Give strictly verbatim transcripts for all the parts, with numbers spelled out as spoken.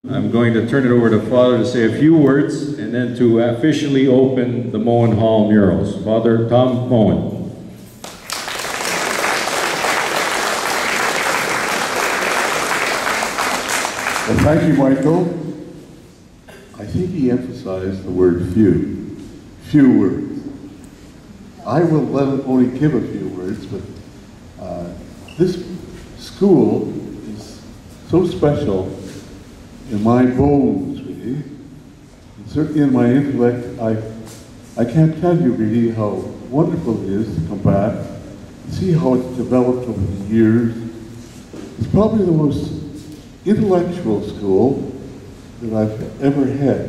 I'm going to turn it over to Father to say a few words and then to officially open the Mohan Hall murals. Father Tom Mohan. Well, thank you, Michael. I think he emphasized the word few. Few words. I will let him only give a few words, but uh, this school is so special in my bones, really, and certainly in my intellect. I, I can't tell you really how wonderful it is to come back and see how it's developed over the years. It's probably the most intellectual school that I've ever had.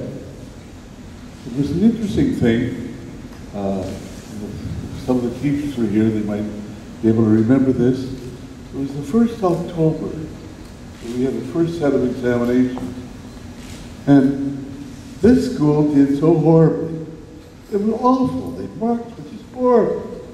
It was an interesting thing. Uh, some of the teachers were here, they might be able to remember this. It was the first October. We had the first set of examinations. And this school did so horribly. It was awful. They marked, which is horrible.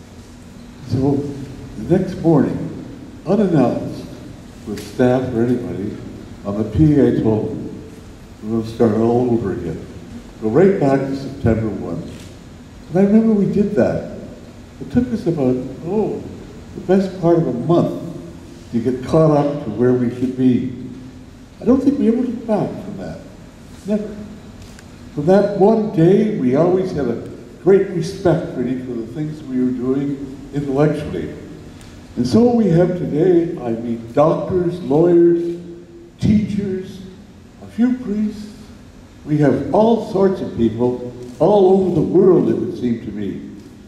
So the next morning, unannounced with staff or anybody, on the P A I told them, we're going to start all over again. Go right back to September first. And I remember we did that. It took us about, oh, the best part of a month to get caught up to where we should be. I don't think we ever looked back from that. Never. From that one day, we always had a great respect really for the things we were doing intellectually. And so what we have today, I meet doctors, lawyers, teachers, a few priests. We have all sorts of people all over the world, it would seem to me.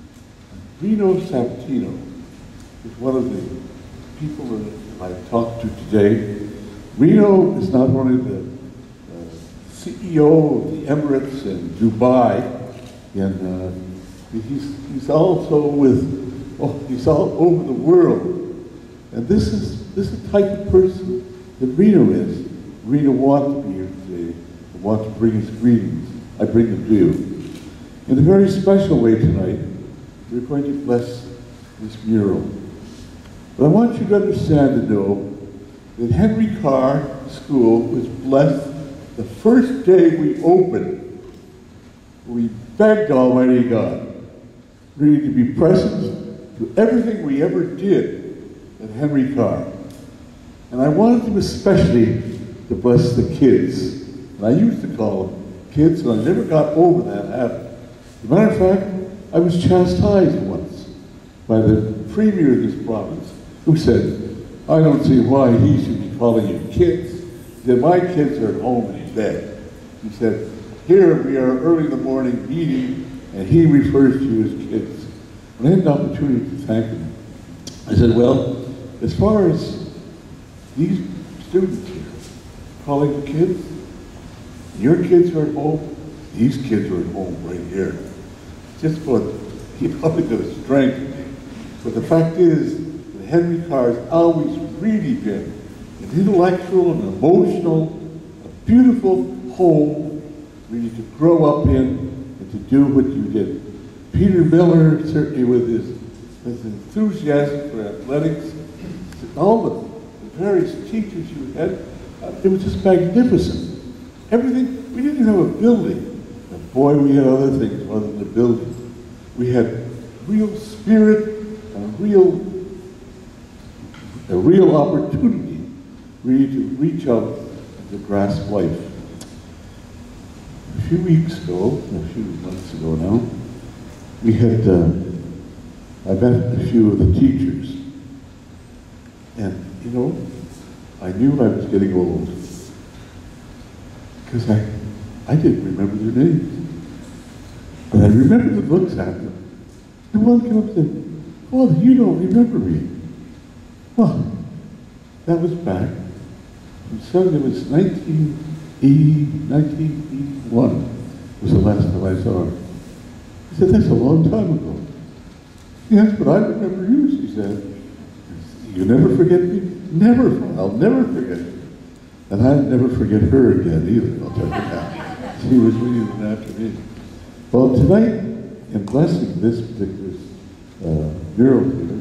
Reno Sabatino is one of the people that I've talked to today. Reno is not only the uh, C E O of the Emirates in Dubai, and uh, he's, he's also with, oh, he's all over the world. And this is, this is the type of person that Reno is. Reno wants to be here today and wants to bring his greetings. I bring them to you. In a very special way tonight, we're going to bless this mural. But I want you to understand and know that Henry Carr School was blessed the first day we opened. We begged Almighty God really to be present to everything we ever did at Henry Carr. And I wanted him especially to bless the kids. And I used to call them kids, and I never got over that habit. As a matter of fact, I was chastised once by the premier of this province, who said, I don't see why he should be calling you kids. He said, my kids are at home and in bed. He said, here we are early in the morning meeting, and he refers to you as kids. When I had an opportunity to thank him, I said, well, as far as these students here, calling the kids, your kids are at home, these kids are at home right here. Just for, he probably got a strength. But the fact is, that Henry Carr has always really been an intellectual and emotional, a beautiful home really to grow up in and to do what you did. Peter Miller, certainly with his, his enthusiasm for athletics, all the, the various teachers you had, uh, it was just magnificent. Everything, we didn't have a building. But boy, we had other things other than the building. We had real spirit, a real, a real opportunity really to reach out to grasp life. A few weeks ago, a few months ago now, we had, uh, I met a few of the teachers. And, you know, I knew I was getting old. Because I, I didn't remember their names. But I remember the looks at them. And one came up and said, Father, you don't remember me. Well, that was back. And so it was nineteen eighty-one was the last time I saw her. He said, that's a long time ago. Yes, but I remember you, she said. You never forget me? Never, I'll never forget you. And I'd never forget her again either, I'll tell you that. She was really after me. Well, tonight, in blessing this particular uh, mural here,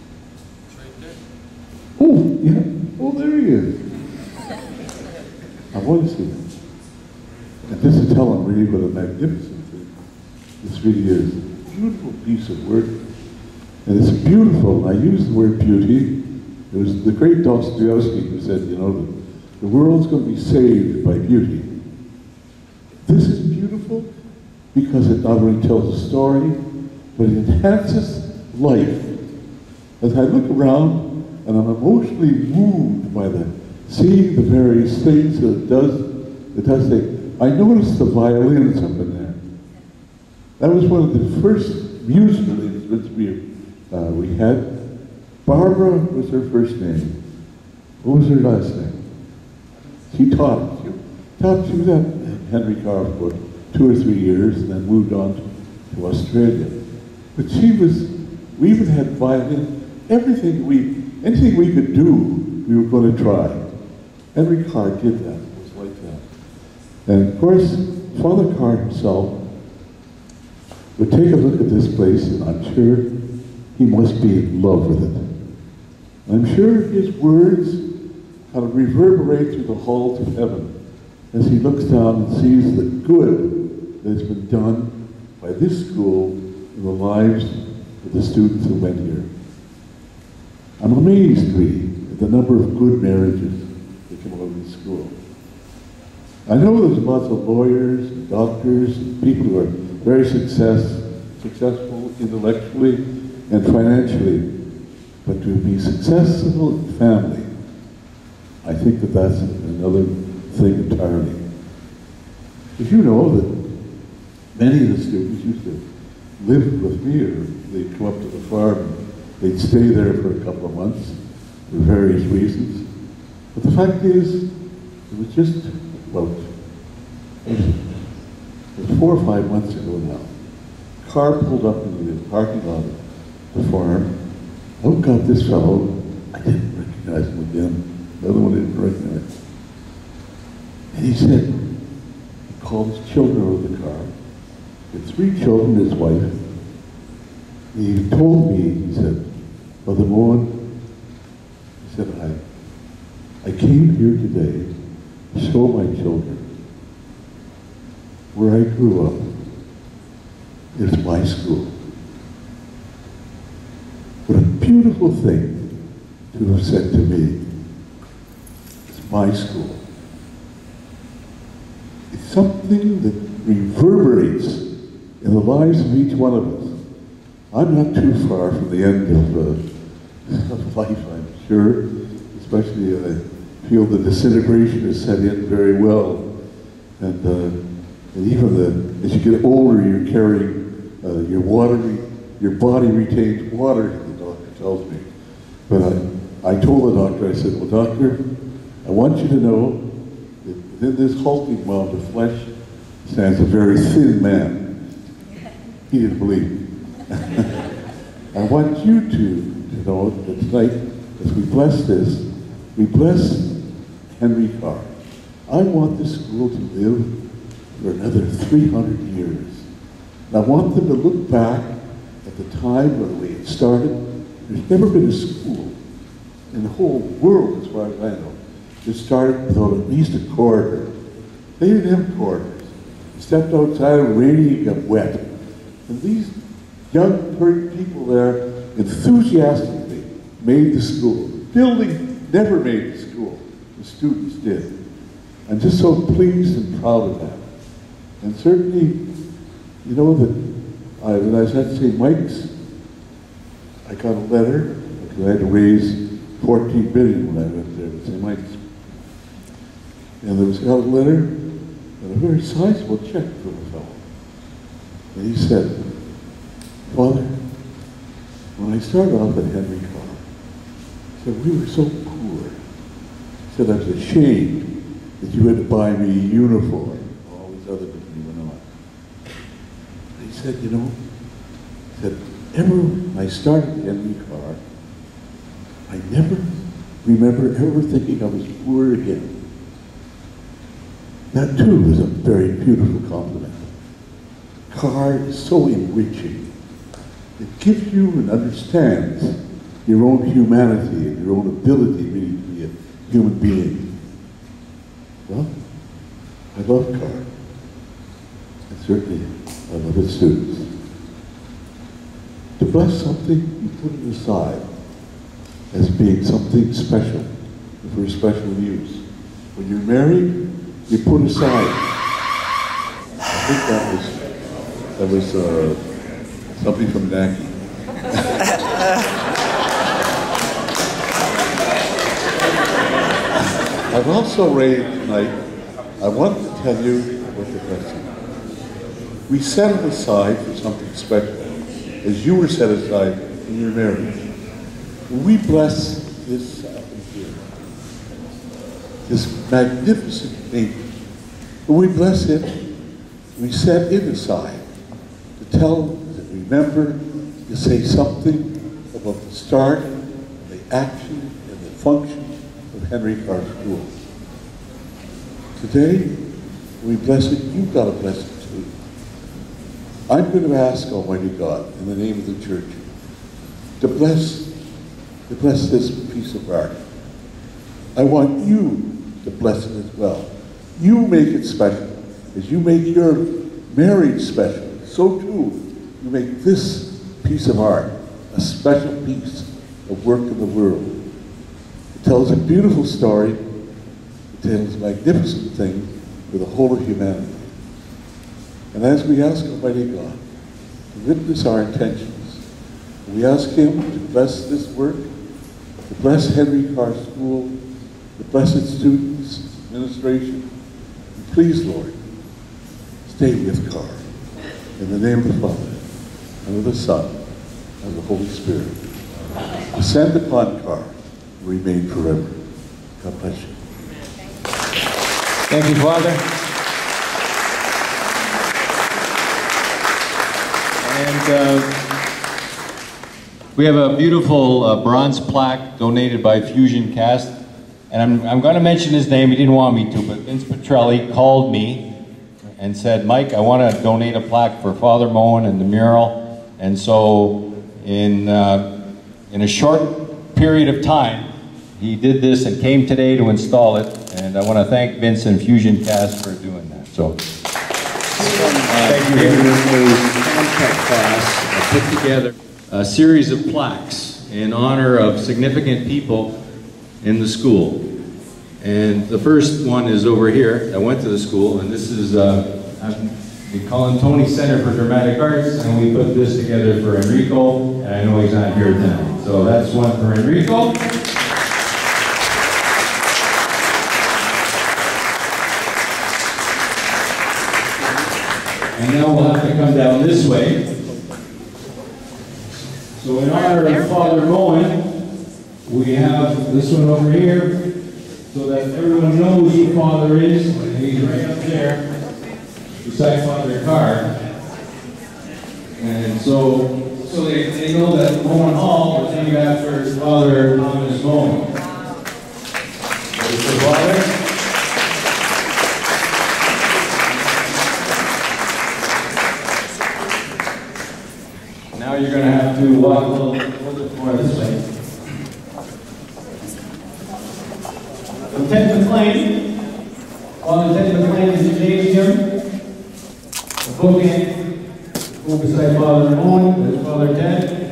oh, yeah, oh, there he is. I want to see it. And this is tell them really what a magnificent thing this really is. A beautiful piece of work. And it's beautiful. I use the word beauty. It was the great Dostoevsky who said, you know, the, the world's going to be saved by beauty. This is beautiful because it not only tells a story, but it enhances life. As I look around and I'm emotionally moved by the seeing the various things that it does, it does things. I noticed the violins up in there. That was one of the first musical instruments we, uh, we had. Barbara was her first name. What was her last name? She taught. She taught. She was at Henry Carr for two or three years and then moved on to, to Australia. But she was, we even had violin, everything we, anything we could do, we were going to try. Henry Carr did that, it was like that. And of course, Father Carr himself would take a look at this place and I'm sure he must be in love with it. I'm sure his words kind of reverberate through the halls of heaven as he looks down and sees the good that has been done by this school in the lives of the students who went here. I'm amazed, really, at the number of good marriages that come out of this school. I know there's lots of lawyers, and doctors, and people who are very success, successful intellectually and financially, but to be successful in family, I think that that's another thing entirely. If you know that many of the students used to live with me, or they'd come up to the farm, they'd stay there for a couple of months for various reasons. But the fact is, it was just about, it was four or five months ago now. Carr pulled up into the parking lot of the farm. Oh God, this fellow, I didn't recognize him again. The other one didn't recognize him. And he said, he called his children out of the car. He had three children, his wife. He told me, he said, Brother Mohan, he said, I, I came here today to show my children where I grew up. It's my school. What a beautiful thing to have said to me. It's my school. It's something that reverberates in the lives of each one of us. I'm not too far from the end of, uh, of life, I'm sure. Especially, I feel the disintegration has set in very well. And, uh, and even the, as you get older, you're carrying uh, your water, your body retains water, the doctor tells me. But I, I told the doctor, I said, well, doctor, I want you to know that within this hulking mound of flesh stands a very thin man. He didn't believe me. I want you to, to know that tonight, as we bless this, we bless Henry Carr. I want this school to live for another three hundred years. And I want them to look back at the time when we had started. There's never been a school in the whole world, as far as I know, that started without at least a corridor. They didn't have corridors. You stepped outside, it was raining, you got wet. And these young people there enthusiastically made the school. The building never made the school. The students did. I'm just so pleased and proud of that. And certainly, you know that I, when I was at Saint Mike's, I got a letter, because I had to raise fourteen billion when I went there to Saint Mike's. And there was got a letter, and a very sizable check from a fellow. And he said, Father, when I started off at Henry Carr, he said, we were so poor. He said, I was ashamed that you had to buy me a uniform. All these other things he went on. But he said, you know, he said, ever when I started at Henry Carr, I never remember ever thinking I was poor again. That too is a very beautiful compliment. Carr is so enriching. It gives you and understands your own humanity and your own ability really to be a human being. Well, I love Carr, and certainly I love his students. To bless something, you put it aside as being something special for special use. When you're married, you put aside. I think that was that was uh, something from Naki. I've also raised tonight. I want to tell you what the blessing is. We set it aside for something special, as you were set aside in your marriage. We bless this uh, here, this magnificent nature. When we bless it, we set it aside to tell, to remember, to say something about the start, the action, and the function of Henry Carr School. Today, we bless it, you've got to bless it too. I'm going to ask Almighty God, in the name of the church, to bless, to bless this piece of art. I want you to bless it as well. You make it special. As you make your marriage special, so too, you make this piece of art a special piece of work in the world. It tells a beautiful story. It tells a magnificent thing for the whole of humanity. And as we ask Almighty God to witness our intentions, we ask Him to bless this work, to bless Henry Carr School, to bless its students, its administration. And please, Lord, stay with Carr. In the name of the Father, and of the Son, and of the Holy Spirit. Descend upon Carr and remain forever. God bless you. Thank you, Father. And uh, we have a beautiful uh, bronze plaque donated by Fusion Cast. And I'm, I'm going to mention his name. He didn't want me to, but Vince Petrelli called me and said, Mike, I want to donate a plaque for Father Mohan and the mural. And so in, uh, in a short period of time, he did this and came today to install it. And I want to thank Vince and Fusion Cast for doing that. So, uh, thank you. In a contact class, I put together a series of plaques in honor of significant people in the school. And the first one is over here. I went to the school, and this is uh, the Colantoni Center for Dramatic Arts, and we put this together for Enrico, and I know he's not here tonight. So that's one for Enrico. And now we'll have to come down this way. So in honor of Father Mohan, we have this one over here, so that everyone knows who Father is. And he's right up there, beside Father Carr. And so, so they, they know that Mohan Hall was named after Father Thomas Mohan. There's the Father. Now you're going to have to walk a little, a little bit more this way. So Ted McLean, Father Ted McLean is the gymnasium. The bookend, go beside Father Mohan, there's Father Ted.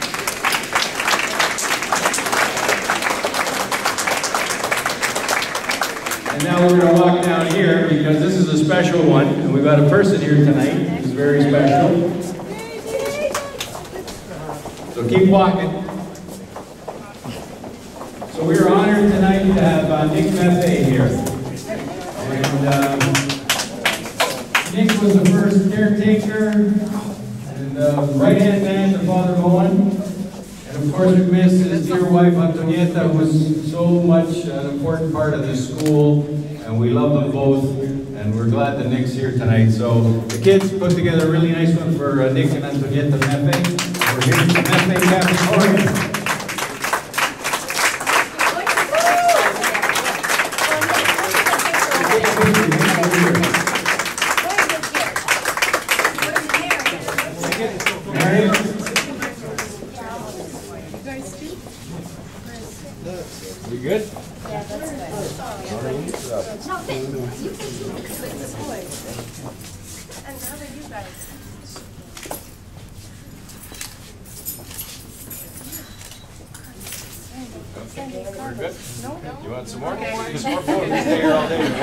And now we're going to walk down here because this is a special one, and we've got a person here tonight who's very special. So keep walking. So we are honored tonight to have uh, Nick Meffay here. And uh, Nick was the first caretaker and uh, right-hand man to Father Mohan. And of course we miss his dear wife Antonieta, who was so much an important part of this school. And we love them both. And we're glad that Nick's here tonight. So the kids put together a really nice one for uh, Nick and Antonieta Meffay. We're here at the Meffay Cafeteria. Mary? We good? Yeah, that's good. No, thank you. You can split this boy. And how are you guys? We're good? No. You want some more? Okay. Some more photos. Stay here all day.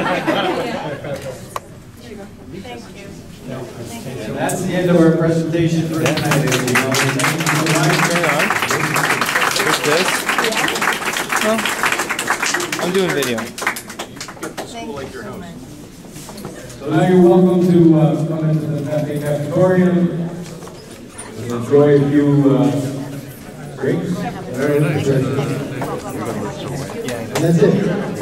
Thank you. And that's the end of our presentation for tonight, everyone. Thank you so much. What's this? Well, I'm doing video. Thank you so much. So now you're welcome to uh, come into the cafe cafeteria and enjoy a few uh, drinks. Very nice. And that's it.